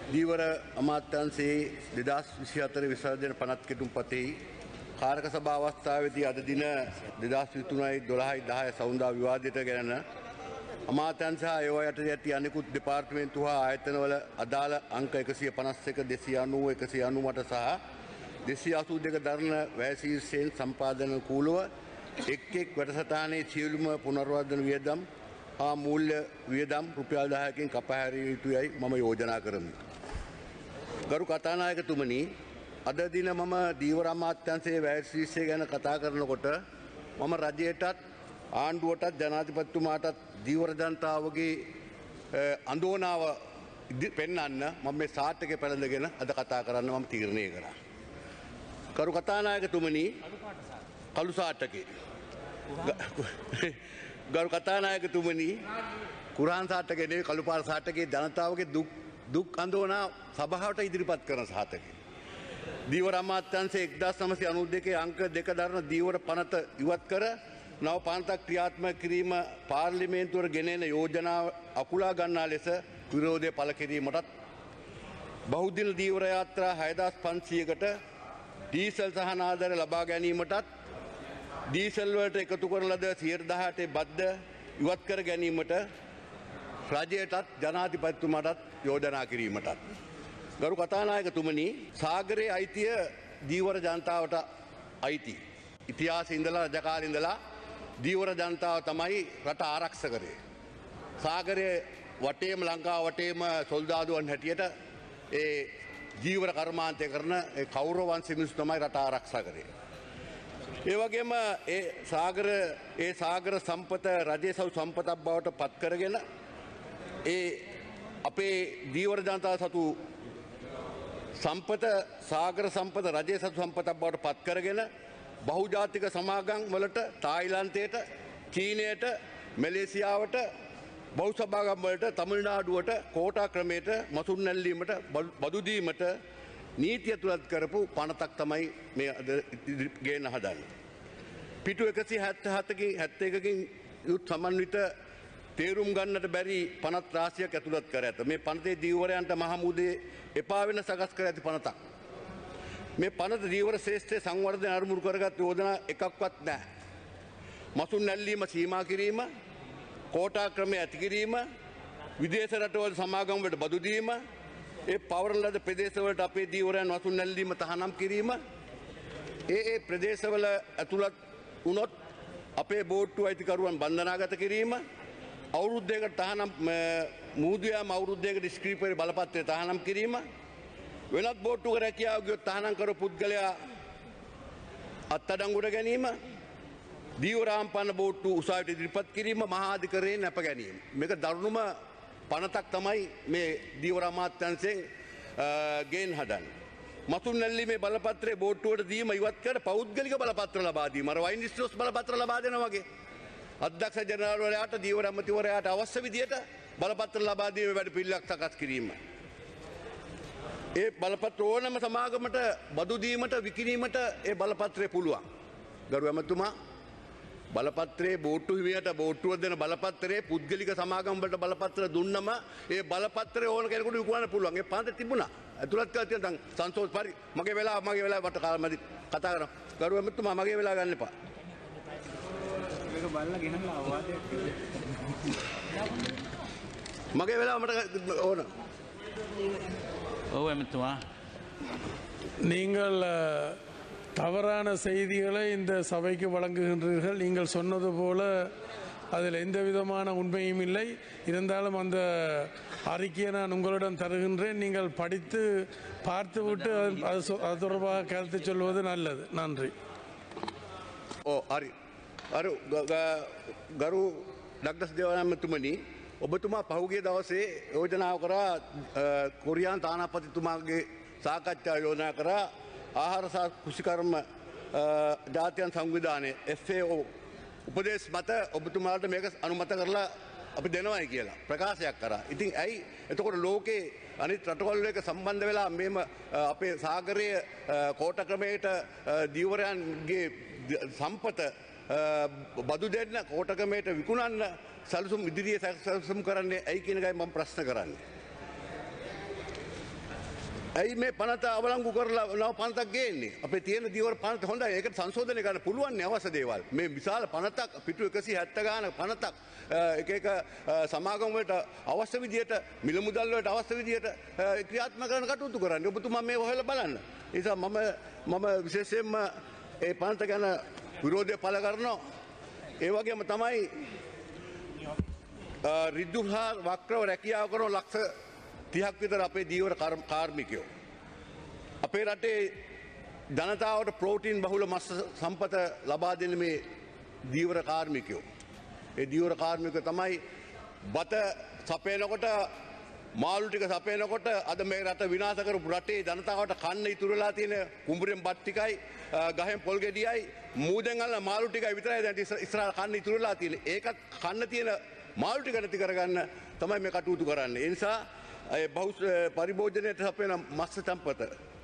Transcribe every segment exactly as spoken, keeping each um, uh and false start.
දීවර අමාත්‍යාංශයේ දෙදහස් විසිහතර විසර්ජන පනත් කෙටුම්පතෙහි කාරක සභා අවස්ථාවේදී අද දින දෙදහස් විසිතුනයි දොළහයි දහය සවුන්දා විවාදයට ගැන අමාත්‍යාංශ හා ඒවා යටතේ ඇති අනෙකුත් දෙපාර්තමේන්තු හා ආයතනවල අදාළ අංක එකසිය පනස් එක දෙසිය අනූ එකසිය අනූඅට සහ දෙසිය අසූ දෙක දරන වැය ශීර්ෂයෙන් සම්පාදන කූලව එක් එක් වැඩසටහනේ සියලුම පුනර්වර්ධන වියදම් හා මූල්‍ය වියදම් රුපියල් දහයකින් කපා හැරිය යුතුයයි මම යෝජනා කරමි. ගරු කතානායකතුමනි, අද දින මම දීවර අමාත්‍යාංශයේ වැය ශීර්ෂය ගැන කතා කරනකොට මම රජයටත් ආණ්ඩුවටත් ජනාධිපතිතුමාටත් දීවර ජනතාවගේ අඳෝනාව පෙන්වන්න මම මේ සාටකේ පැලඳගෙන අද කතා කරන්න මම තීරණය කරා. කරු කතානායකතුමනි, කළු සාටකේ ගරු කතානායකතුමනි, කුරාන් සාටකේ නෙවෙයි කළු පාර සාටකේ ජනතාවගේ දුක් දුක් අඳෝනා සභාවට ඉදිරිපත් කරන සාටකේ. දීවර අමාත්‍යාංශයේ එක්දාස් නවසිය අනූ දෙකේ අංක දෙක දරන දීවර පනත ඉවත් කර නව පනතක් ක්‍රියාත්මක කිරීම පාර්ලිමේන්තුවට ගෙනෙන යෝජනාව අකුලා ගන්නා ලෙස විරෝධය පළ කිරීමටත් බහුදින දීවර යාත්‍රා හයදාස් පන්සියයකට ඩීසල් සහන ආධාර ලබා ගැනීමටත් ඩීසල් වලට එකතු කරන ලද සියයට දහඅටේ බද්ද ඉවත් කර ගැනීමට රජයටත් ජනාධිපතිතුමාටත් යෝජනා කිරීමටත්. ගරු කතානායකතුමනි, සාගරයේ අයිතිය දීවර ජනතාවට අයිති. ඉතිහාසයේ ඉඳලා රජකාලේ ඉඳලා දීවර ජනතාව තමයි රට ආරක්ෂා කරේ. සාගරයේ වටේම ලංකාව වටේම සොල්දාදුවන් හැටියට ඒ ජීවර කර්මාන්තය කරන ඒ කෞරව වංශ මිනිස්සු තමයි රට ආරක්ෂා කරේ. ඒ වගේම ඒ සාගර ඒ සාගර සම්පත රජයේ සව් සම්පතක් බවට පත් කරගෙන ඒ අපේ දීවර ජනතාව සතු සම්පත සාගර සම්පත රජයේ සතු සම්පතක් බවට පත් කරගෙන බහුජාතික සමාගම් වලට තායිලන්තයට චීනයට මැලේසියාවට බහු සභාගම් වලට තමිල්නාඩුවට කෝටා ක්‍රමයට මසුන් නැල්ලීමට බදු දීමට නීතිය තුලත් කරපු පනතක් තමයි මේ අද ගේන්න හදන්නේ. පිටු එකසිය හැත්තෑ හතකින් හැත්තෑ එකකින් යුත් සමන්විත තේරුම් ගන්නට බැරි පනත් රාශියක් ඇතුළත් කර ඇත. මේ පනතේ දීවරයන්ට මහමුදේ එපා වෙන සකස් කර ඇති පනතක්. මේ පනත දීවර ශ්‍රේෂ්ඨයේ සංවර්ධන අරමුණු කරගත් යෝජනා එකක්වත් නැහැ. මසුන් නැල්ලීම සීමා කිරීම, කෝටා ක්‍රමය ඇති කිරීම, විදේශ රටවල සමාගම් වලට බදු දීම, ඒ පවරන ලද ප්‍රදේශවලට අපේ දීවරයන් මසුන් නැල්ලීම තහනම් කිරීම, ඒ ඒ ප්‍රදේශවල ඇතුළත් වුණොත් අපේ බෝට්ටු අයිතිකරුවන් බන්ධනාගත කිරීම, අවුරුද්දයකට තහනම් මූදු යාම අවුරුද්දයකට ස්ක්‍රීපරේ බලපත්‍රය තහනම් කිරීම, වෙනත් බෝට්ටුවක රැකියාව ගියොත් තහනම් කර පුද්ගලයා අත්අඩංගුවට ගැනීම, දීවරාම්පන්න බෝට්ටු උසාවියට ඉදිරිපත් කිරීම, මහා අධිකරණයෙන් නැප ගැනීම. මේක දරුණුම පනතක් තමයි මේ දීවර අමාත්‍යාංශයෙන් ගේන් හදන්නේ. මසුන් නැල්ලීමේ බලපත්‍රයේ බෝට්ටුවට දීම ඉවත් කර පෞද්ගලික බලපත්‍ර ලබා දීම. අර වයින් ස්ටෝස් බලපත්‍ර ලබා දෙනවා වගේ. අධ්‍යක්ෂ ජනරාල්වරයාට දීවර අමාත්‍යවරයාට අවශ්‍ය විදියට බලපත්‍ර ලබා දීමේ වැඩ පිළිවෙලක් සකස් කිරීම. ඒ බලපත්‍ර ඕනම සමාගමට බදු දීමට විකිණීමට ඒ බලපත්‍රය පුළුවන්. ගරු ඇමතුමා, බලපත්‍රයේ බෝට්ටු හිමියට බෝට්ටුව දෙන බලපත්‍රයේ පුද්ගලික සමාගම් වලට බලපත්‍ර දුන්නම ඒ බලපත්‍රය ඕන කෙනෙකුට විකුණන්න පුළුවන්. ඒ පන්ත තිබුණා. ඇතුළත් කරලා තියෙන දැන් සංසෝධ පරි මගේ වෙලාව මගේ වෙලාව වට කාලෙමදි කතා කරනවා. ගරු ඇමතුමා, මගේ වෙලාව ගන්න එපා. මේක බලලා ගෙනල්ලා අවවාදයක් මගේ වෙලාව මට ඕන. ඔව් ඇමතුමා. நீங்கள் தவறான செய்திகளை இந்த சபைக்கு வழங்குகின்றீர்கள். நீங்கள் சொன்னது போல அதில் எந்த விதமான உண்மையும் இல்லை. இருந்தாலும் அந்த அறிக்கையை நான் உங்களிடம் தருகின்றேன். நீங்கள் படித்து பார்த்துவிட்டு அது அது தொடர்பாக கருத்து சொல்வது நல்லது. நன்றி. ஓ හරි. අරු ගරු ඩග්ලස් දේවානම්තුමනි, ඔබතුමා පහුගිය දවසේ යෝජනාව කරා කොරියානු තානාපතිතුමාගේ සාකච්ඡා යෝජනා කරා ආහාර සහ කෘෂිකර්ම ජාත්‍යන්තර සංවිධානයේ එෆ් ඒ ඕ උපදේශ මත ඔබතුමාට මේක අනුමත කරලා අපි දෙනවයි කියලා ප්‍රකාශයක් කරා. ඉතින් ඇයි එතකොට ලෝකේ අනිත් රටවල් එක සම්බන්ධ වෙලා මේම අපේ සාගරයේ කෝට ක්‍රමයට දීවරයන්ගේ සම්පත බදු දෙන්න කෝට ක්‍රමයට විකුණන්න සැලසුම් ඉදිරියේ සැලසුම් කරන්නේ ඇයි කියන එකයි මම ප්‍රශ්න කරන්නේ. ඇයි මේ පනත අවලංගු කරලා නව පනතක් ගේන්නේ අපේ තියෙන දීවර පනත හොඳයි ඒකට සංශෝධනය කරන්න පුළුවන් අවශ්‍ය දේවල් මේ විශාල පනතක් පිටු එකසිය හැත්තෑ ගානක පනතක් එක එක සමාගම් වලට අවශ්‍ය විදියට මිල මුදල් වලට අවශ්‍ය විදියට ක්‍රියාත්මක කරන්න කටයුතු කරන්න ඔබතුමා මේ හොයලා බලන්න ඒ නිසා මම මම විශේෂයෙන්ම ඒ පනත ගැන විරෝධය පළ කරනවා ඒ වගේම තමයි ඍජු හා වක්‍රව රැකියාව කරන ලක්ෂ තිහක් විතර අපේ දීවර කාර්මිකයෝ. අපේ රටේ ජනතාවට ප්‍රෝටීන් බහුල මස් සම්පත ලබා දෙන මේ දීවර කාර්මිකයෝ. ඒ දීවර කාර්මිකයෝ තමයි බත සපයනකොට මාළු ටික සපයනකොට අද මේ රට විනාශ කරපු රටේ ජනතාවට කන්න ඉතුරු වෙලා තියෙන කුඹුරෙන් බත් ටිකයි ගහෙන් පොල් ගෙඩියයි මූදෙන් අල්ල මාළු ටිකයි විතරයි දැන් ඉස්සරහ කන්න ඉතුරු වෙලා තියෙන්නේ. ඒකත් කන්න තියෙන මාළු ටික නැති කරගන්න තමයි මේ කටයුතු කරන්නේ. ඒ නිසා බෞ පරිභෝජනයට සපයන මත්ස්‍ය සම්පත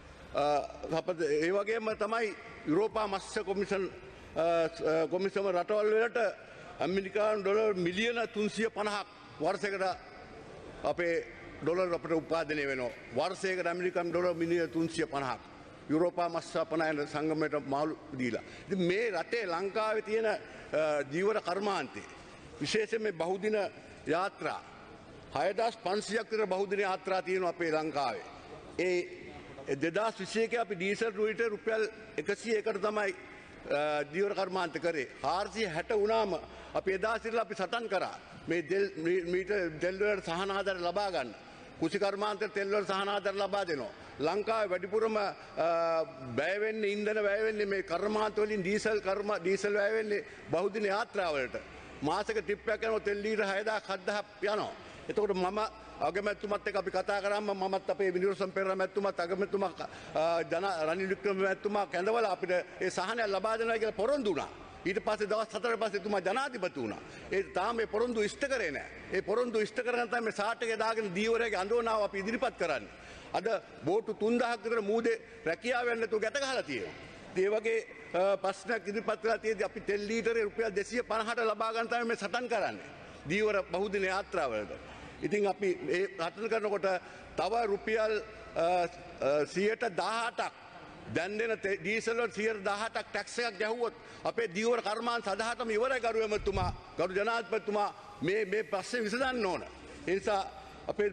ඒ වගේම තමයි යුරෝපා මත්ස්‍ය කොමිෂන් කොමිසම රටවල් වලට ඇමරිකානු ඩොලර් මිලියන තුන්සිය පනහක් වර්ෂයකට අපේ ඩොලර් අපට උපාදනය වෙනවා. වර්ෂයකට ඇමරිකානු ඩොලර් මිලියන තුන්සිය පනහක් යුරෝපා මත්ස්‍ය අපනයන සංගමයට මාළු දීලා. ඉතින් මේ රටේ ලංකාවේ තියෙන ජීවර කර්මාන්තේ විශේෂයෙන් මේ බහුදින යාත්‍රා හයදස් පන්සියක් විතර බහුදින යාත්‍රා තියෙනවා අපේ ලංකාවේ. ඒ දෙදස් විසි එකේ අපි ඩීසල් රුයිට රුපියල් එකසිය එකට තමයි දීවර කර්මාන්ත කරේ. හාරසිය හැට වුණාම අපි එදා සිටලා අපි සටන් කරා මේ මීට තෙල් වලට සහන ආධාර ලබා ගන්න. කුසි කර්මාන්තයට තෙල් වලට සහන ආධාර ලබා දෙනවා. ලංකාවේ වැඩිපුරම වැය වෙන්නේ ඉන්ධන වැය වෙන්නේ මේ කර්මාන්ත වලින් ඩීසල් කර්ම ඩීසල් වැය වෙන්නේ බහුදින යාත්‍රා වලට. මාසෙක ට්‍රිප් එකක් යනවා තෙල් ලීටර හයදාස් හත්දහක් යනවා. එතකොට මම අගමැතිතුමත් එක්ක අපි කතා කරාම මමත් අපේ විනිරෝධ පෙරේරා මැතිතුමත් අගමැතිතුමා ජන රනිල් වික්‍රම මැතිතුමා කැඳවලා අපිට ඒ සහනය ලබා දෙනවා කියලා පොරොන්දු වුණා. ඊට පස්සේ දවස් හතර පස්සේ එතුමා ජනාධිපති වුණා. ඒ තාම මේ පොරොන්දු ඉෂ්ට කරේ නැහැ. ඒ පොරොන්දු ඉෂ්ට කරගෙන තමයි මේ සාට් එකේ දාගෙන දීවරයේ අඳෝනාව අපි ඉදිරිපත් කරන්නේ. අද බෝට්ටු තුන්දහක් විතර මූදේ රැකියාව යන්න තු ගැට ගහලා තියෙනවා. ඒ වගේ ප්‍රශ්නයක් ඉදිරිපත් කරලා තියෙද්දි අපි තෙල් ලීටරේ රුපියල් දෙසිය පනහට ලබා ගන්න තමයි මේ සටන් කරන්නේ. දීවර බහුදින යාත්‍රාවලට. ඉතින් අපි ඒ රටන කරනකොට තව රුපියල් සියයට දහඅටක් දැන් දෙන ඩීසල් වල සියයට දහඅටක් ටැක්ස් එකක් ගැහුවොත් අපේ දීවර කර්මාන්ත සදහටම ඉවරයි ගරු එමතුමා ගරු ජනාධිපතිතුමා මේ මේ ප්‍රශ්නේ විසඳන්න ඕන. ඒ නිසා අපේ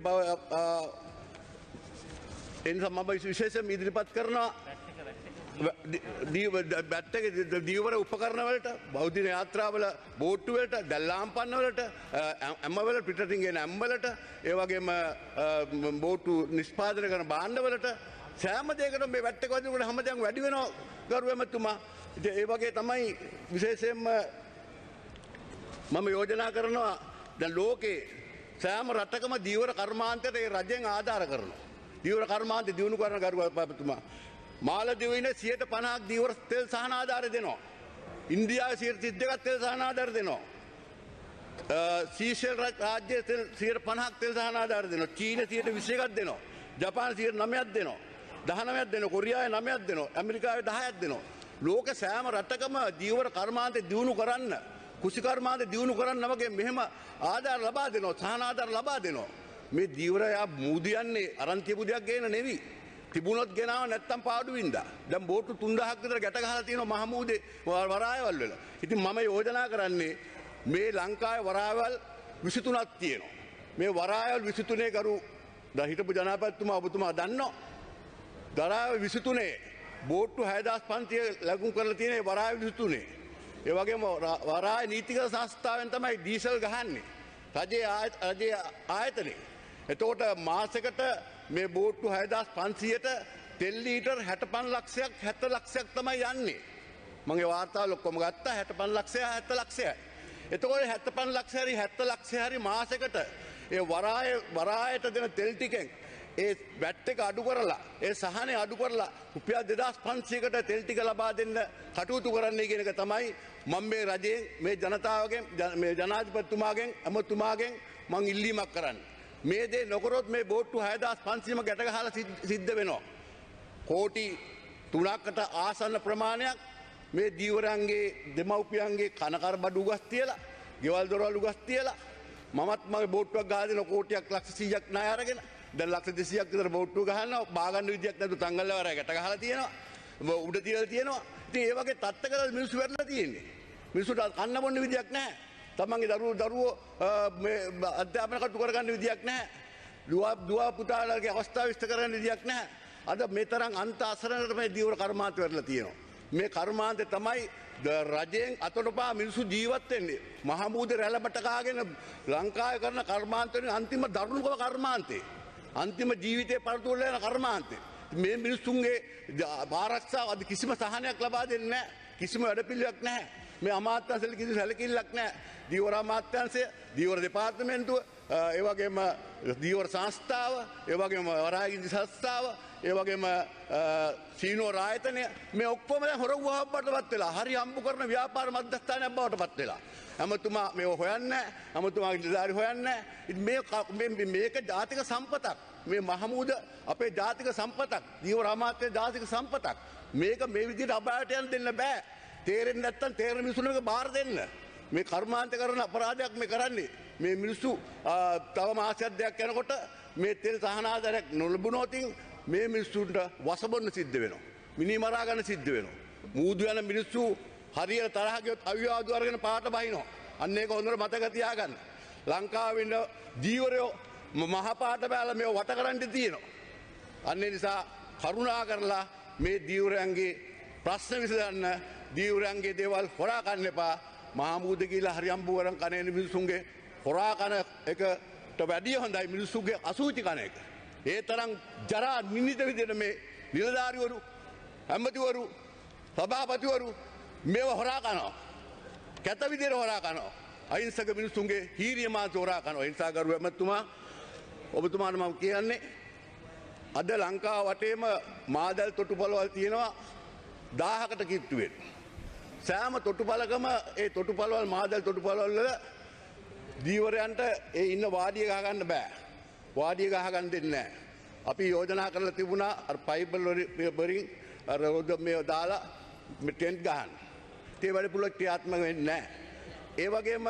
ඒ නිසා මම විශේෂයෙන් ඉදිරිපත් කරනවා දීවර උපකරණ වලට බෞද්ධ යාත්‍රාවල බෝට්ටු වලට දැල්ලාම් පන්න වලට ඇම්ම වල පිටතින් ගෙන ඇම් වලට ඒ වගේම බෝට්ටු නිෂ්පාදනය කරන භාණ්ඩ වලට සෑම දෙයකටම මේ වැට් එක වදිනකොට හැමදේම වැඩි වෙනවා ගරු එමතුමා. ඉතින් ඒ වගේ තමයි විශේෂයෙන්ම මම යෝජනා කරනවා දැන් ලෝකේ සෑම රටකම දීවර කර්මාන්තයට ඒ රජෙන් ආධාර කරනවා. දීවර කර්මාන්ත දියුණු කරන ගරු එමතුමා මාලදිවයිනේ සියයට පනහක් දීවර තෙල් සහන ආධාර දෙනවා. ඉන්දියාවේ සියයට තිස් දෙකක් තෙල් සහන ආධාර දෙනවා. සීෂෙල් රාජ්‍යයේ තෙල් සියයට පනහක් තෙල් සහන ආධාර දෙනවා. චීන සියයට විසි එකක් දෙනවා. ජපාන සියයට නවයක් දෙනවා. දහනවයක් දෙනවා. කොරියාවේ නවයක් දෙනවා. ඇමරිකාවේ දහයක් දෙනවා. ලෝක සෑම රටකම දීවර කර්මාන්ත දියුණු කරන්න, කුසි කර්මාන්ත දියුණු කරන්න වගේ මෙහෙම ආධාර ලබා දෙනවා. සහන ආධාර ලබා දෙනවා. මේ දීවරයා මූදියන්නේ අරන්තිය බුදියක් ගේන නෙවි. තිබුණොත් ගෙනාව නැත්තම් පාඩුවින්දා. දැන් බෝට්ටු තුන්දහක් විතර ගැට ගහලා තියෙනවා මහමූදේ වරායවල් වල. ඉතින් මම යෝජනා කරන්නේ මේ ලංකාවේ වරායවල් විසි තුනක් තියෙනවා. මේ වරායවල් විසි තුනේ කරු දැන් හිටපු ජනාධිපතිතුමා ඔබතුමා දන්නවා. වරායවල් විසි තුනේ බෝට්ටු හයදාස් පන්සිය ලැබුම් කරලා තියෙන වරායවල් විසි තුනේ. ඒ වගේම වරාය නීතිගත සංස්ථාවෙන් තමයි ඩීසල් ගහන්නේ. රජයේ රජයේ ආයතනේ. එතකොට මාසෙකට මේ බෝට්ටු හයදාස් පන්සියයට තෙල් ලීටර් හැටපන් ලක්ෂයක් හැත්ත ලක්ෂයක් තමයි යන්නේ. මගේ වාර්තාවල ඔක්කොම ගත්තා හැටපන් ලක්ෂය හැත්ත ලක්ෂයයි. එතකොට හැත්තපන් ලක්ෂය හරි හැත්ත ලක්ෂය හරි මාසෙකට ඒ වරාය වරායට දෙන තෙල් ටිකෙන් ඒ වැට් එක අඩු කරලා ඒ සහනේ අඩු කරලා රුපියල් දෙදාස් පන්සියයකට තෙල් ටික ලබා දෙන්න කටයුතු කරන්නයි කියන එක තමයි මම මේ රජයෙන් මේ ජනතාවගෙන් මේ ජනාධිපතිතුමාගෙන් අමතුමාගෙන් මං ඉල්ලීමක් කරන්නේ. මේ දේ නොකරොත් මේ බෝට්ටු හයදාස් පන්සියම ගැට ගහලා සිද්ධ වෙනවා. කෝටි තුනකට ආසන්න ප්‍රමාණයක් මේ දීවරයන්ගේ දෙමව්පියන්ගේ කනකර බඩු උගස් තියලා, ගෙවල් දොරවල් උගස් තියලා මමත් මගේ බෝට්ටුවක් ගහලා දෙන කෝටියක් ලක්ෂ සීයක් ණය අරගෙන දැන් ලක්ෂ දෙසීයක් විතර බෝට්ටු ගහනවා බාගන්න විදියක් නැතු තංගල්ල වරය ගැට ගහලා තියෙනවා උඩ තියලා තියෙනවා ඉතින් ඒ වගේ තත්ත්වවල මිනිස්සු වැටලා තියෙන්නේ මිනිස්සුන්ට කන්න බොන්න විදියක් නැහැ තමන්ගේ දරුවෝ දරුවෝ මේ අධ්‍යාපන කටයුතු කරගන්න විදියක් නැහැ දුව දුව පුතාලගේ අවස්ථාව විශ්ත කරගන්න විදියක් නැහැ අද මේ තරම් අන්ත අසරණට මේ දීවර කර්මාන්ත වැටලා තියෙනවා මේ කර්මාන්තේ තමයි රජයෙන් අතොටපා මිනිස්සු ජීවත් වෙන්නේ මහමූද රැළබට කාගෙන ලංකාවේ කරන කර්මාන්තේ අන්තිම දරුණුකම කර්මාන්තේ අන්තිම ජීවිතේ පරතුල යන කර්මාන්තේ මේ මිනිස්සුන්ගේ ආරක්ෂාව අද කිසිම සහනයක් ලබා දෙන්නේ නැහැ කිසිම වැඩපිළිවෙලක් නැහැ මේ අමාත්‍යාංශවල කිසි සැලකිල්ලක් නැහැ දීවර අමාත්‍යාංශය දීවර දෙපාර්තමේන්තුව ඒ වගේම දීවර සංස්ථාව ඒ වගේම වරායිගිනි සංස්ථාව ඒ වගේම සීනෝර ආයතනය මේ ඔක්කොම දැන් හොර වහපටපත් වෙලා හරි හම්බු කරන ව්‍යාපාර මධ්‍යස්ථානයක් බවට පත් වෙලා අමතුමා මේව හොයන්නේ අමතුමාගේ නිලධාරි හොයන්නේ මේ මේක ජාතික සම්පතක් මේ මහමූද අපේ ජාතික සම්පතක් දීවර අමාත්‍ය ජාතික සම්පතක් මේක මේ විදිහට අපායට යන්න දෙන්න බෑ තේරෙන්නේ නැත්තම් තේරෙන මිනිසුන්ට බාර දෙන්න මේ කර්මාන්ත කරන අපරාධයක් මේ කරන්නේ මේ මිනිස්සු තව මාසයක් දෙකක් යනකොට මේ තෙල් සහන ආධාරයක් නොලබුණොත් මේ මිනිස්සුන්ට වසබොන්න සිද්ධ වෙනවා මිනි මරා ගන්න සිද්ධ වෙනවා මූදු යන මිනිස්සු හරියට තරහ ගියොත් අවිවාද වර්ගන පාට බහිනවා අන්න ඒක හොඳට මතක තියාගන්න ලංකාවේ ඉන්න ජීවරයෝ මහ පාට බැලලා මේව වට කරන්න තියෙනවා අන්න ඒ නිසා කරුණා කරලා මේ ජීවරයන්ගේ ප්‍රශ්න විසඳන්න ජීවරයන්ගේ දේවල් හොරා ගන්න එපා මහමූද කියලා හරි අම්බු වරන් කනේ මිනිසුන්ගේ හොරා කන එකට වැඩිය හොඳයි මිනිසුන්ගේ අසූචි කන එක ඒ තරම් ජරා නිනිත විදිහට මේ නිලධාරිවරු ඇමතිවරු සභාපතිවරු මේව හොරා කනවා කැත විදිහට හොරා කනවා අහිංසක මිනිසුන්ගේ හීරිය මාංශ හොරා කනවා ඒ නිසා ගරු ඇමතුමා ඔබතුමාට මම කියන්නේ අද ලංකාව වටේම මාදල් තොටුපළවල් තියෙනවා දහයකට කිට්ටු වෙන සෑම තොටුපළකම ඒ තොටුපළවල් මාදල් තොටුපළවල් වල දීවරයන්ට ඒ ඉන්න වාඩිය ගහ ගන්න බෑ වාඩිය ගහ ගන්න දෙන්නේ නැහැ. අපි යෝජනා කරලා තිබුණා අර පයිපල් වලින් අර රෝද මේ දාලා ටෙන්ට් ගහන්න. ඒ වැඩ පුළුවන් ක්‍රියාත්මක වෙන්නේ නැහැ. ඒ වගේම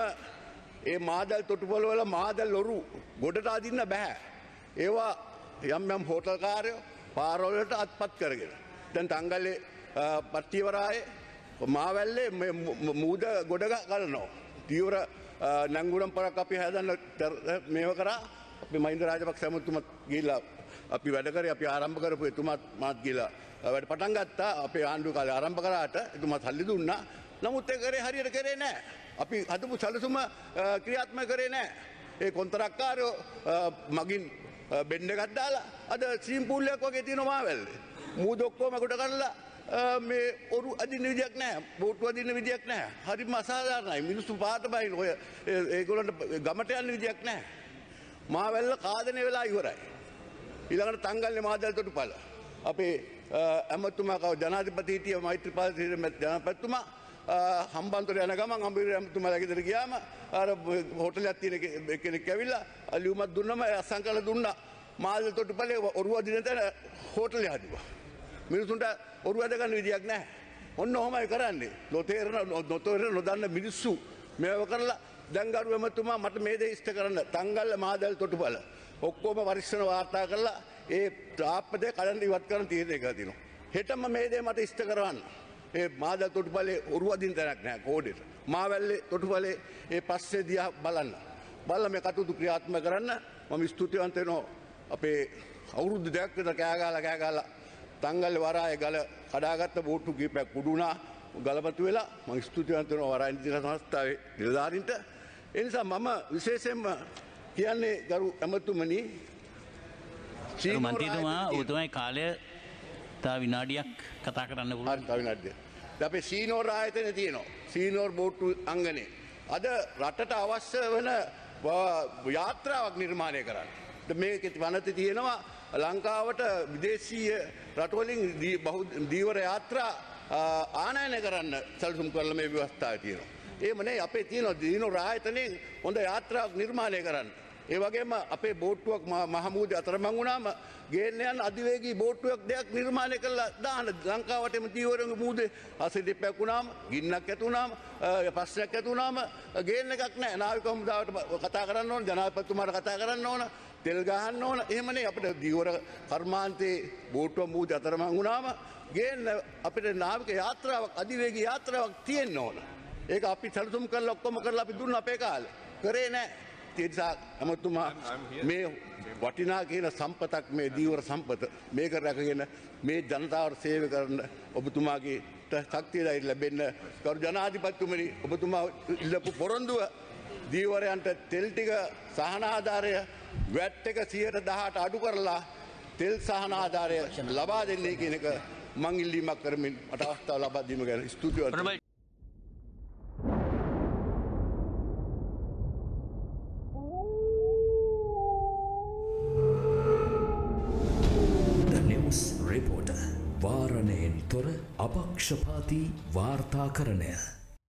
ඒ මාදල් තොටුපළ වල මාදල් ලොරු ගොඩට අදින්න බෑ. ඒවා යම් යම් හෝටල් කාර්යෝ පාරවල් වලට අත්පත් කරගෙන. දැන් තංගල්ලේ පට්ටිවරායේ මාවැල්ලේ මේ මූද ගොඩ ගන්නවා. තීව්‍ර නංගුරම් පරක් අපි හැදන්න මේව කරා අපි මහින්ද රාජපක්ෂ ඇමතුමත් ගිහිල්ලා අපි වැඩ කරේ අපි ආරම්භ කරපු එතුමාත් මාත් ගිහිල්ලා වැඩ පටන් ගත්තා අපේ ආණ්ඩුව කාලේ ආරම්භ කරාට එතුමාත් සල්ලි දුන්නා නමුත් ඒ කරේ හරියට කරේ නැහැ අපි හදපු සැලසුම ක්‍රියාත්මක කරේ නැහැ ඒ කොන්ත්‍රාත්කාරයෝ මගින් බෙන්ඩ් එකක් දාලා අද සීම් පූල්යක් වගේ තියෙනවා මාවැල්ලේ මූද ඔක්කොම කොට කරලා මේ ඔරු අදින්න විදියක් නැහැ බෝට්ටු අදින්න විදියක් නැහැ හරිම අසාධාරණයි මිනිස්සු පාට බයින ඔය ඒගොල්ලන්ට ගමට යන්න විදියක් නැහැ මාවැල්ල කාදනය වෙලා ඉවරයි ඊළඟට තංගල්ලේ මාදල් තොටුපළ අපේ ඇමතුමා කව ජනාධිපති හිටිය මෛත්‍රීපාල ජනාධිපතිතුමා හම්බන්තොට යන ගමන් අම්බිරි ඇමතුමාලා ගෙදර ගියාම අර හෝටලයක් තියෙන කෙනෙක් ඇවිල්ලා ලියුමක් දුන්නම අස්සම් කරලා දුන්නා මාදල් තොටුපළේ ඔරුව අදින තැන හෝටලේ හදුවා මිනිසුන්ට ඔරුව අද ගන්න විදියක් නැහැ ඔන්න ඔහොමයි කරන්නේ නොතේරෙන නොතේරෙන නොදන්න මිනිස්සු මේව කරලා දැන් ගරු එමතුමා මට මේ දේ ඉෂ්ට කරන්න තංගල්ල මාදල් තොටුපළ ඔක්කොම පරීක්ෂණ වාර්තා කරලා ඒ තාප්පදේ කඩන්න ඉවත් කරන තීරණය කරලා තිනවා හෙටම මේ දේ මට ඉෂ්ට කරවන්න ඒ මාදල් තොටුපළේ ඔරුව අදින් තැනක් නැහැ කෝඩේට මාවැල්ලේ තොටුපළේ ඒ පස්සේ දිහා බලන්න බලලා මේ කටයුතු ක්‍රියාත්මක කරන්න මම ස්තුතිවන්ත වෙනවා අපේ අවුරුදු දෙකක් විතර කෑ ගහලා කෑ ගහලා තංගල්ලේ වරායේ ගල කඩාගත්ත බෝට්ටු කීපයක් කුඩුණා ගලපතු වෙලා මම ස්තුතිවන්ත වෙනවා වරායේ නිදි සංස්ථාවේ නිලධාරීන්ට ඒ නිසා මම විශේෂයෙන්ම කියන්නේ ගරු ඇමතුමනි මන්ත්‍රීතුමා ඔබතුමායි කාලය තව විනාඩියක් කතා කරන්න පුළුවන්. හරි තව විනාඩියක්. අපේ සීනෝර් ආයතනය තියෙනවා. සීනෝර් බෝට්ටු අංගනේ. අද රටට අවශ්‍ය වෙන යාත්‍රාවක් නිර්මාණය කරන්න. මේකේ වනති තියෙනවා ලංකාවට විදේශීය රටවලින් දීවර යාත්‍රා ආනයනය කරන්න සැලසුම් කරලා මේ ව්‍යවස්ථාව තියෙනවා. එහෙම නෙවෙයි අපේ තියෙන සීනෝර් ආයතනයෙන් හොඳ යාත්‍රාවක් නිර්මාණය කරන්න. ඒ වගේම අපේ බෝට්ටුවක් මහමූදේ අතරමං වුණාම ගේන්න යන අධිවේගී බෝට්ටුවක් දෙයක් නිර්මාණය කරලා දාන්න ලංකාවටම තීවරගේ මූදේ අසිරිප්පයක් වුණාම ගින්නක් ඇති වුණාම ප්‍රශ්නයක් ඇති වුණාම ගේන්න එකක් නැහැ නාවික හමුදාවට කතා කරන්න ඕන ජනාධිපතිතුමාට කතා කරන්න ඕන තෙල් ගහන්න ඕන. එහෙමනේ අපිට දීවර කර්මාන්තේ බෝට්ටුව මූද අතරමං වුණාම ගේන්න අපිට නාවික යාත්‍රාවක් අධිවේගී යාත්‍රාවක් තියෙන්න ඕන. ඒක අපි සැලසුම් කරලා ඔක්කොම කරලා අපි දුන්න අපේ කාලේ. කරේ නැහැ. ඒ නිසා අමතුමා මේ වටිනා කියන සම්පතක් මේ දීවර සම්පත මේක රැකගෙන මේ ජනතාවට සේවය කරන ඔබතුමාගේ ශක්තිය ධෛර්ය ලැබෙන්න කරු ජනාධිපතිතුමනි ඔබතුමා ඉල්ලපු පොරොන්දුව දීවරයන්ට තෙල් ටික සහන ආධාරය වැට් එක සියයට දහට අඩු කරලා තෙල් සහන ආධාරය ලබා දෙන්නේ කියන එක මං ඉල්ලීමක් කරමින් මට අවස්ථාව ලබා දීම ගැන ස්තුතිවන්තයි. රිපෝටර් වාරණයෙන් තොර අපක්ෂපාතී වාර්තාකරණය